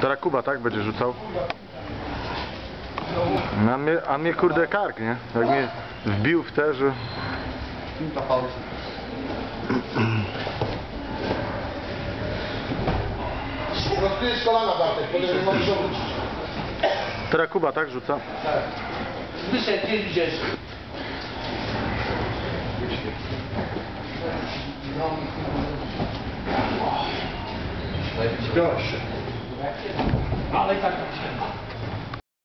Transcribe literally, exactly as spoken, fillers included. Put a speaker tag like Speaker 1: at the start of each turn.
Speaker 1: Teraz Kuba, tak? Będzie rzucał. A mnie, a mnie kurde kark, nie? Jak mnie wbił w te, że...
Speaker 2: Rozkryjesz kolana, Bartek, potem nie możesz obrócić.
Speaker 1: Teraz Kuba, tak? Rzuca.
Speaker 2: Tak. Wyszedł, gdzie idziesz? Proszę. Ale tak.